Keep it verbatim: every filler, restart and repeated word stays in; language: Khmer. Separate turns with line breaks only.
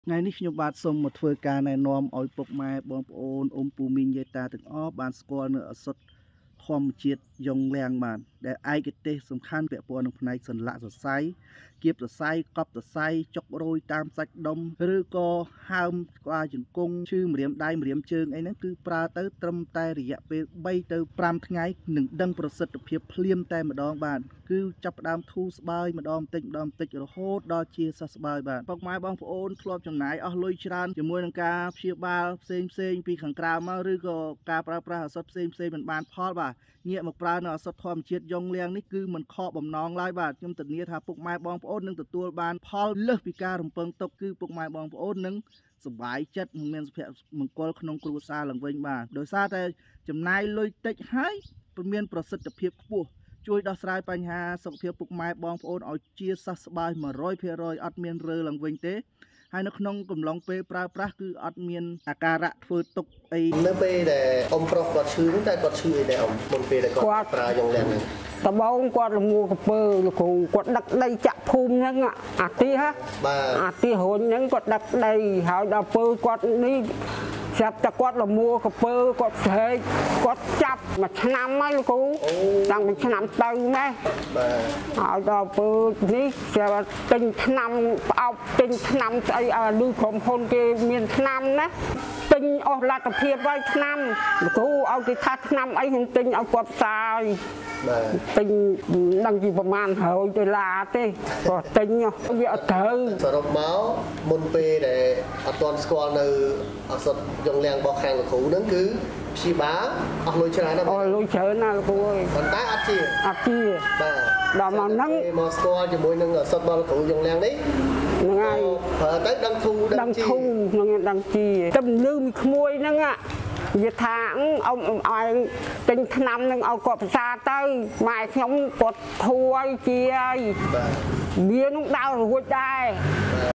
Ngày níខ្ញុំបាទសូមមកធ្វើការណែនាំឲ្យពុកម៉ែបងប្អូនអ៊ំពូមីងយាយតាទាំងអស់បានស្គាល់នៅឱសថធម្មជាតិយ៉ុងលៀងបានដែលឯកទេសសំខាន់ពាក់ព័ន្ធនឹងផ្នែកសន្លាក់សរសៃគៀបសរសៃកប់សរសៃចុករយតាមសាច់ដុំឬក៏ហើមស្គាល់ជង្គង់ឈឺម្រាមដៃម្រាមជើងអីហ្នឹងគឺប្រើទៅត្រឹមតែរយៈពេលបីទៅប្រាំថ្ងៃនឹងដឹងប្រសិទ្ធភាពភ្លាមតែម្ដងបាទគឺចាប់ផ្ដើមធូរស្បើយម្ដងបន្តិចម្ដងបន្តិចរហូតដល់ជាសះស្បើយបាទពុកម៉ែបងប្អូនធ្លាប់ចំណាយអស់លុយច្រើនជាមួយនឹងការព្យាបាលផ្សេងផ្សេងពីខាងក្រៅមកឬក៏ការប្រើប្រាស់ឱសថផ្សេងផ្សេងមិនបានផលបាទងាកមកប្រើនៅឱសថធម្មជាតិយ៉ុងលៀងនេះគឺមិនខកបំណងឡើយបាទខ្ញុំធានាថាពុកម៉ែបងប្អូននឹងទទួលបានផលលើសពីការរំពឹងទុកគឺពុកម៉ែបងប្អូននឹងសប្បាយចិត្តនឹងមានសុភមង្គលក្នុងគ្រួសារឡើងវិញបាទដោយសារតែចំណាយលុយតិចហើយមានប្រសិទ្ធភាពខ្ពស់ជួយដោះស្រាយបញ្ហាសុខភាពពុកម៉ែបងប្អូនឲ្យជាសះស្បើយ một trăm phần trăm អត់មានរើឡើងវិញទេហើយនៅក្នុងកំឡុងពេលប្រើប្រាស់គឺអត់មានអាការៈធ្វើទុកអី
នៅពេលដែលអ៊ំប្រុសគាត់ឈឺតែគាត់ឈឺអីដែរអ៊ំមុនពេលដែលគាត់ប្រើយ៉ុងលៀងហ្នឹង
តបងគាត់លងួរកពើលោកគ្រូគាត់ដឹកដីចាក់ភូមិហ្នឹងអាទីហ៎
បាទ
អាទីរុញហ្នឹងគាត់ដឹកដីហើយដល់ពើគាត់នេះស្រាប់តែគាត់លមួកពើគាត់ស្រែកគាត់ចាប់មួយឆ្នាំហើយលោកគ្រូតាំងពីឆ្នាំទៅណា
បាទ
ហើយដល់ពើនេះគេទិញឆ្នាំផ្អប់ទិញឆ្នាំស្អីឲ្យលឺក្រុមហ៊ុនគេមានឆ្នាំណាទិញអស់លទ្ធភាពហើយឆ្នាំលោកគ្រូឲ្យគេថាឆ្នាំអីខ្ញុំទិញឲ្យគាត់ផ្សាយ
បាទ
ទិញដឹងពីប្រមាណហើយដុល្លារទេគាត់ទិញវាអត់ត្រូវ
សរុបមកមុនពេលដែលអត់ទាន់ស្គាល់នៅឱសថយ៉ុងលៀងរបស់ខាងលោកគ្រូហ្នឹងគឺព្យាបាលអស់លុយច្រើនណាស់
អស់លុយច្រើនណាស់លោកគ្រូអើយ
ប៉ុន្តែអត់ជា
អត់ជា
បាទ
ដល់មកហ្នឹង
មកស្គាល់ជាមួយនឹងឱសថរបស់លោកគ្រូយ៉ុងលៀងនេះ
ហ្នឹងហើយ
ប្រើទៅដឹងធូរ
ដឹងធូរហ្នឹងដឹងជាតែលឺមីក្មួយហ្នឹងវាថាអ៊ំឲ្យទិញឆ្នាំនឹងឲ្យគាត់ភាសាទៅម៉ែខ្ញុំគាត់ធួយជាហើយ
បាទ
វានឹងដើររួចដែរ